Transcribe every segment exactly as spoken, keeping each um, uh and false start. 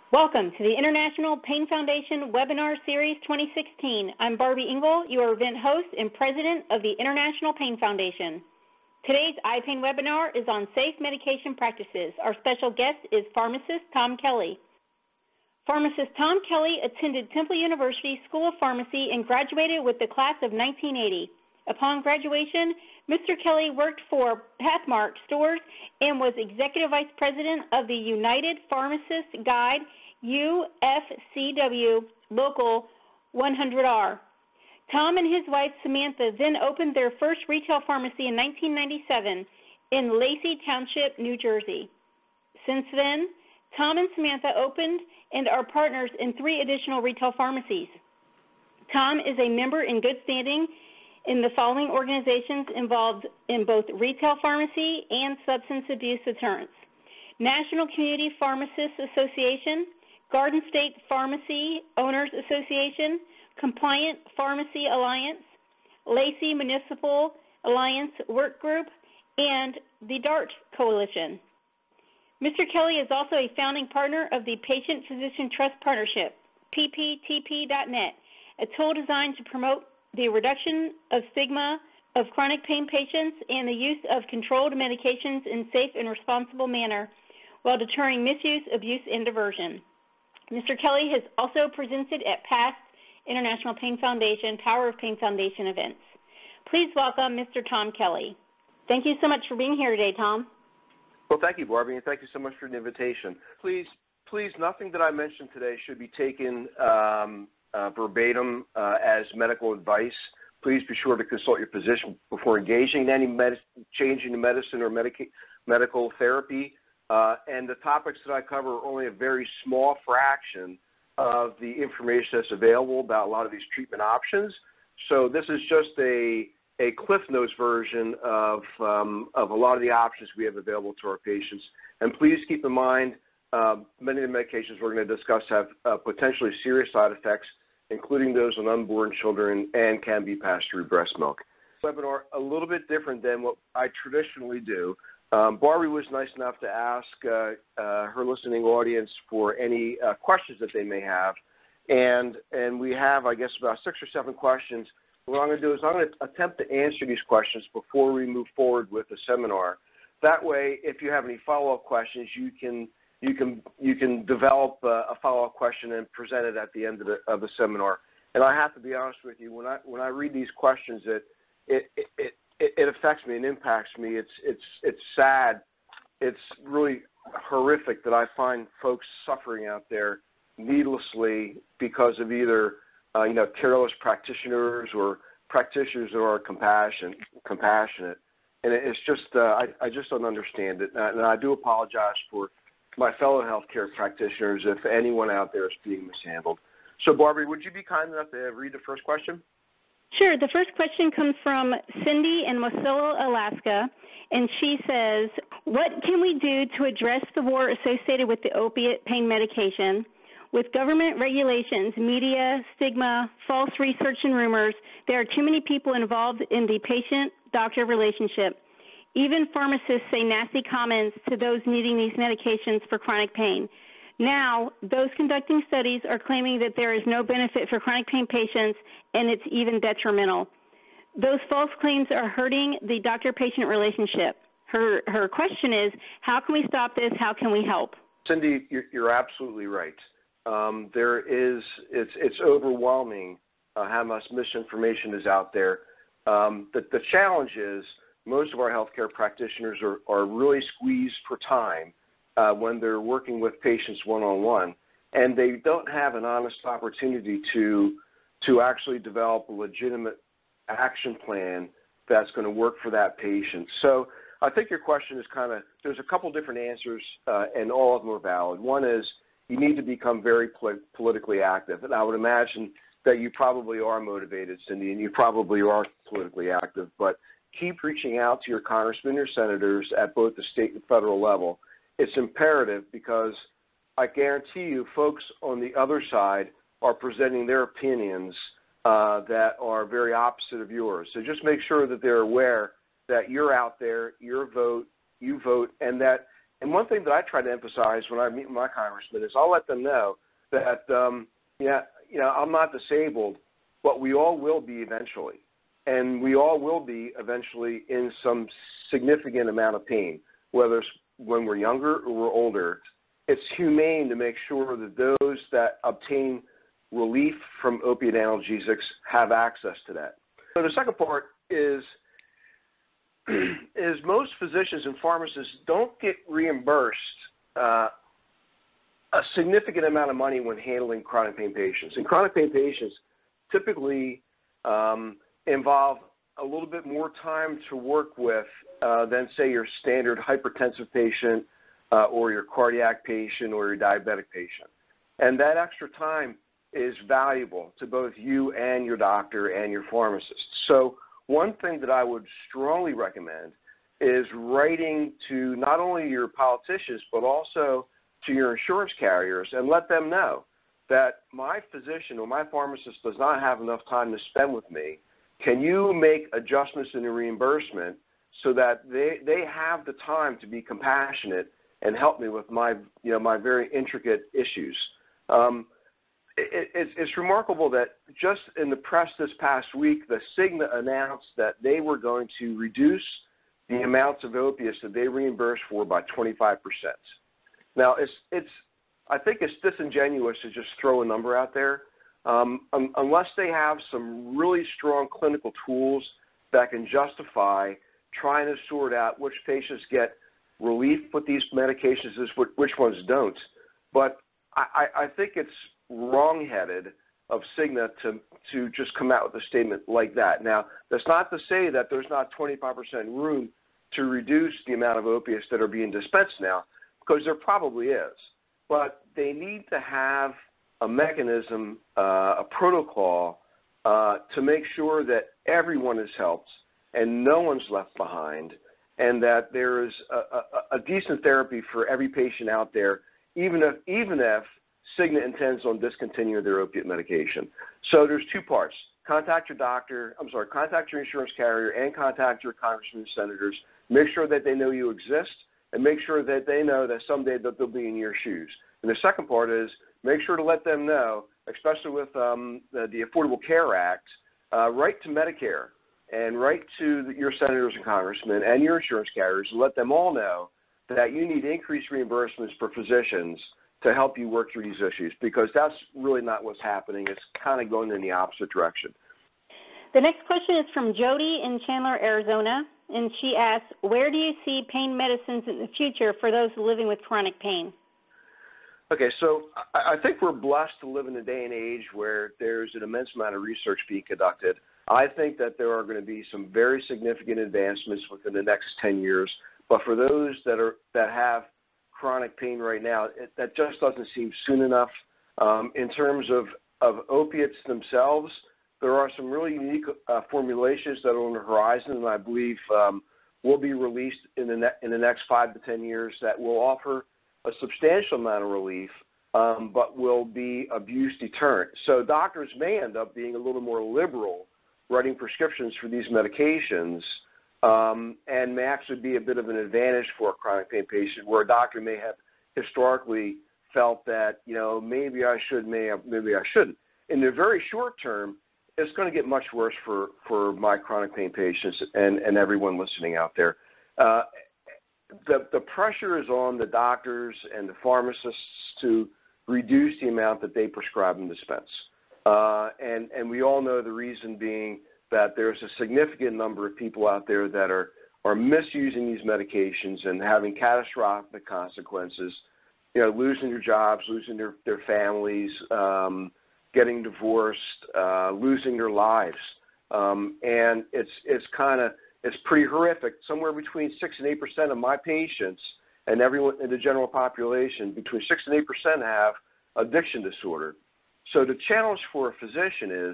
Welcome to the International Pain Foundation Webinar Series twenty sixteen. I'm Barby Ingle, your event host and president of the International Pain Foundation. Today's iPain webinar is on safe medication practices. Our special guest is Pharmacist Tom Kelly. Pharmacist Tom Kelly attended Temple University School of Pharmacy and graduated with the class of nineteen eighty. Upon graduation, Mister Kelly worked for Pathmark Stores and was Executive Vice President of the United Pharmacists Guide U F C W Local one hundred R. Tom and his wife Samantha then opened their first retail pharmacy in nineteen ninety-seven in Lacey Township, New Jersey. Since then, Tom and Samantha opened and are partners in three additional retail pharmacies. Tom is a member in good standing in the following organizations involved in both retail pharmacy and substance abuse deterrence: National Community Pharmacists Association, Garden State Pharmacy Owners Association, Compliant Pharmacy Alliance, Lacey Municipal Alliance Work Group, and the DART Coalition. Mister Kelly is also a founding partner of the Patient Physician Trust Partnership, P P T P dot net, a tool designed to promote the reduction of stigma of chronic pain patients and the use of controlled medications in a safe and responsible manner while deterring misuse, abuse, and diversion. Mister Kelly has also presented at past International Pain Foundation, Power of Pain Foundation events. Please welcome Mister Tom Kelly. Thank you so much for being here today, Tom. Well, thank you, Barbie, and thank you so much for the invitation. Please, please, nothing that I mentioned today should be taken um, uh, verbatim uh, as medical advice. Please be sure to consult your physician before engaging in any med- change in medicine or medica- medical therapy. Uh, and the topics that I cover are only a very small fraction of the information that's available about a lot of these treatment options. So this is just a, a Cliff Notes version of, um, of a lot of the options we have available to our patients. And please keep in mind, uh, many of the medications we're going to discuss have uh, potentially serious side effects, including those on unborn children, and can be passed through breast milk. Webinar a little bit different than what I traditionally do. Um, Barbie was nice enough to ask uh, uh, her listening audience for any uh, questions that they may have, and and we have, I guess, about six or seven questions. What I'm going to do is I'm going to attempt to answer these questions before we move forward with the seminar. That way, if you have any follow-up questions, you can you can you can develop a, a follow-up question and present it at the end of the of the seminar. And I have to be honest with you, when I when I read these questions, it it it, it It, it affects me and impacts me. It's it's it's sad. It's really horrific that I find folks suffering out there needlessly because of either uh, you know careless practitioners or practitioners who are compassion compassionate. And it, it's just uh, I I just don't understand it. And I, and I do apologize for my fellow healthcare practitioners if anyone out there is being mishandled. So Barbie, would you be kind enough to read the first question? Sure. The first question comes from Cindy in Wasilla, Alaska, and she says, what can we do to address the war associated with the opiate pain medication? With government regulations, media, stigma, false research, and rumors, there are too many people involved in the patient-doctor relationship. Even pharmacists say nasty comments to those needing these medications for chronic pain. Now, those conducting studies are claiming that there is no benefit for chronic pain patients, and it's even detrimental. Those false claims are hurting the doctor-patient relationship. Her, her question is, how can we stop this? How can we help? Cindy, you're, you're absolutely right. Um, there is, it's, it's overwhelming uh, how much misinformation is out there. Um, the, the challenge is most of our healthcare practitioners are, are really squeezed for time Uh, when they're working with patients one-on-one, and they don't have an honest opportunity to to actually develop a legitimate action plan that's going to work for that patient. So I think your question is kind of, there's a couple different answers, uh, and all of them are valid. One is you need to become very pol- politically active, and I would imagine that you probably are motivated, Cindy, and you probably are politically active, but keep reaching out to your congressmen or senators at both the state and federal level. It's imperative because I guarantee you folks on the other side are presenting their opinions uh, that are very opposite of yours. So just make sure that they're aware that you're out there, your vote, you vote, and that And one thing that I try to emphasize when I meet with my congressman is I'll let them know that, um, yeah, you know, I'm not disabled, but we all will be eventually. And we all will be eventually in some significant amount of pain, whether it's when we're younger or we're older. It's humane to make sure that those that obtain relief from opiate analgesics have access to that. So the second part is, is most physicians and pharmacists don't get reimbursed uh, a significant amount of money when handling chronic pain patients. And chronic pain patients typically um, involve a little bit more time to work with uh, than, say, your standard hypertensive patient uh, or your cardiac patient or your diabetic patient. And that extra time is valuable to both you and your doctor and your pharmacist. So one thing that I would strongly recommend is writing to not only your politicians but also to your insurance carriers and let them know that my physician or my pharmacist does not have enough time to spend with me. Can you make adjustments in the reimbursement so that they, they have the time to be compassionate and help me with my, you know, my very intricate issues? Um, it, it, it's remarkable that just in the press this past week, the Cigna announced that they were going to reduce the amounts of opiates that they reimburse for by twenty-five percent. Now, it's, it's, I think it's disingenuous to just throw a number out there. Um, um, unless they have some really strong clinical tools that can justify trying to sort out which patients get relief with these medications, which ones don't. But I, I think it's wrong-headed of Cigna to, to just come out with a statement like that. Now, that's not to say that there's not twenty-five percent room to reduce the amount of opiates that are being dispensed now, because there probably is. But they need to have a mechanism, uh, a protocol uh, to make sure that everyone is helped and no one's left behind, and that there is a, a, a decent therapy for every patient out there, even if, even if Cigna intends on discontinuing their opiate medication. So there's two parts. Contact your doctor, I'm sorry, contact your insurance carrier and contact your congressmen and senators. Make sure that they know you exist and make sure that they know that someday that they'll be in your shoes. And the second part is make sure to let them know, especially with um, the, the Affordable Care Act, uh, write to Medicare and write to the, your senators and congressmen and your insurance carriers and let them all know that you need increased reimbursements for physicians to help you work through these issues, because that's really not what's happening. It's kind of going in the opposite direction. The next question is from Jody in Chandler, Arizona, and she asks, where do you see pain medicines in the future for those living with chronic pain? Okay, so I think we're blessed to live in a day and age where there's an immense amount of research being conducted. I think that there are going to be some very significant advancements within the next ten years, but for those that are that have chronic pain right now, it, that just doesn't seem soon enough. Um, in terms of, of opiates themselves, there are some really unique uh, formulations that are on the horizon, and I believe um, will be released in the, ne- in the next five to ten years that will offer a substantial amount of relief, um, but will be abuse deterrent. So doctors may end up being a little more liberal writing prescriptions for these medications, um, and may actually be a bit of an advantage for a chronic pain patient, where a doctor may have historically felt that, you know, maybe I should, maybe I shouldn't. In the very short term, it's going to get much worse for, for my chronic pain patients and, and everyone listening out there. Uh, The, the pressure is on the doctors and the pharmacists to reduce the amount that they prescribe and dispense. Uh, and, and we all know the reason being that there's a significant number of people out there that are, are misusing these medications and having catastrophic consequences, you know, losing their jobs, losing their, their families, um, getting divorced, uh, losing their lives. Um, and it's, it's kind of, it's pretty horrific. Somewhere between six and eight percent of my patients and everyone in the general population, between six and eight percent have addiction disorder. So the challenge for a physician is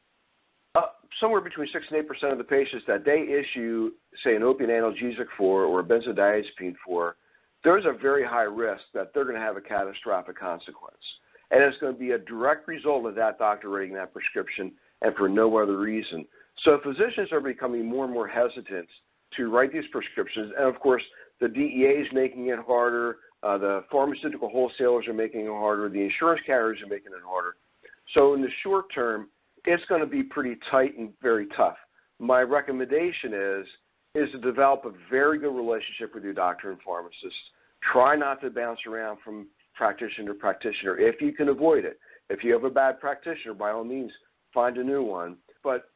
uh, somewhere between six and eight percent of the patients that they issue, say, an opiate analgesic for or a benzodiazepine for, there's a very high risk that they're going to have a catastrophic consequence. And it's going to be a direct result of that doctor writing that prescription and for no other reason. So physicians are becoming more and more hesitant to write these prescriptions. And, of course, the D E A is making it harder. Uh, the pharmaceutical wholesalers are making it harder. The insurance carriers are making it harder. So in the short term, it's going to be pretty tight and very tough. My recommendation is, is to develop a very good relationship with your doctor and pharmacist. Try not to bounce around from practitioner to practitioner if you can avoid it. If you have a bad practitioner, by all means, find a new one. But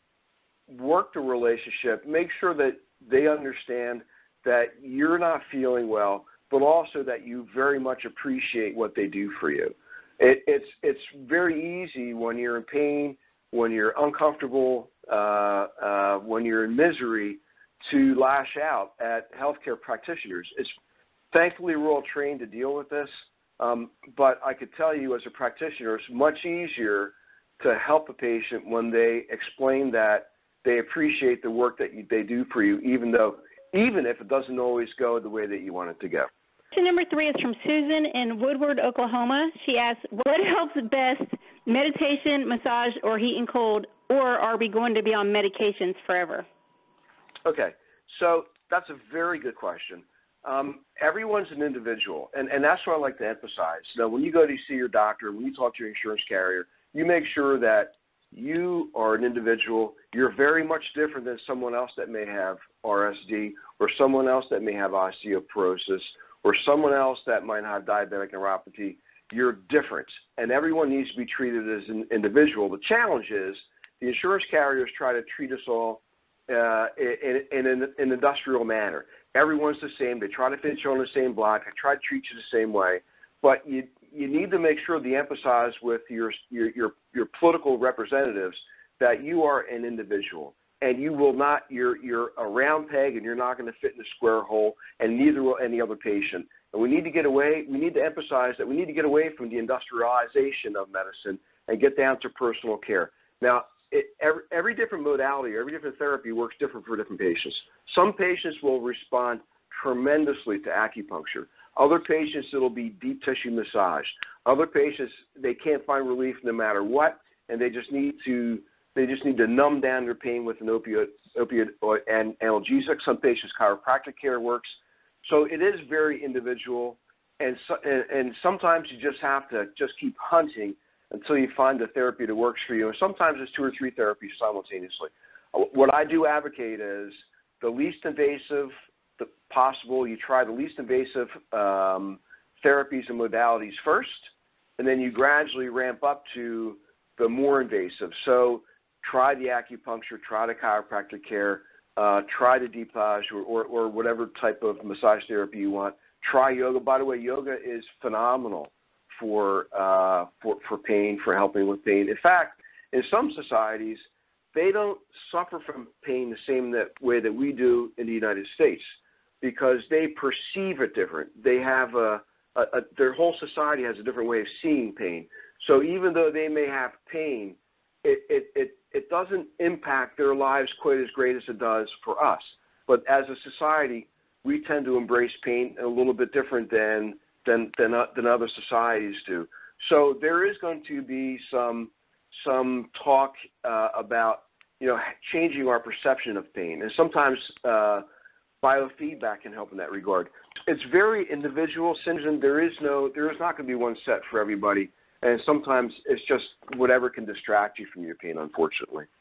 work the relationship. Make sure that they understand that you're not feeling well, but also that you very much appreciate what they do for you. It, it's, it's very easy when you're in pain, when you're uncomfortable, uh, uh, when you're in misery, to lash out at healthcare practitioners. It's, thankfully, we're all trained to deal with this, um, but I could tell you as a practitioner, it's much easier to help a patient when they explain that they appreciate the work that you, they do for you, even though, even if it doesn't always go the way that you want it to go. Question number three is from Susan in Woodward, Oklahoma. She asks, what helps best, meditation, massage, or heat and cold, or are we going to be on medications forever? Okay, so that's a very good question. Um, everyone's an individual, and, and that's what I like to emphasize. Now, when you go to see your doctor, when you talk to your insurance carrier, you make sure that you are an individual. You're very much different than someone else that may have R S D, or someone else that may have osteoporosis, or someone else that might have diabetic neuropathy. You're different, and everyone needs to be treated as an individual. The challenge is the insurance carriers try to treat us all uh, in, in, in an industrial manner. Everyone's the same. They try to fit you on the same block. They try to treat you the same way. But you you need to make sure the emphasize with your your your, your political representatives that you are an individual, and you will not, you're, you're a round peg and you're not going to fit in a square hole, and neither will any other patient. And we need to get away, we need to emphasize that we need to get away from the industrialization of medicine and get down to personal care. Now, it, every, every different modality, every different therapy works different for different patients. Some patients will respond tremendously to acupuncture. Other patients, it'll be deep tissue massage. Other patients, they can't find relief no matter what, and they just need to They just need to numb down their pain with an opioid, opioid and analgesic. Some patients, chiropractic care works. So it is very individual, and, so, and, and sometimes you just have to just keep hunting until you find the therapy that works for you. And sometimes it's two or three therapies simultaneously. What I do advocate is the least invasive the possible. You try the least invasive um, therapies and modalities first, and then you gradually ramp up to the more invasive. So try the acupuncture, try the chiropractic care, uh, try the deep massage or, or, or whatever type of massage therapy you want. Try yoga. By the way, yoga is phenomenal for, uh, for, for pain, for helping with pain. In fact, in some societies, they don't suffer from pain the same that way that we do in the United States because they perceive it different. They have a, a, a their whole society has a different way of seeing pain. So even though they may have pain, it, it, it, it doesn't impact their lives quite as great as it does for us. But as a society, we tend to embrace pain a little bit different than than than, uh, than other societies do. So there is going to be some some talk uh, about you know changing our perception of pain, and sometimes uh, biofeedback can help in that regard. It's very individual, Sinjin. There is no there is not going to be one set for everybody. And sometimes it's just whatever can distract you from your pain, unfortunately.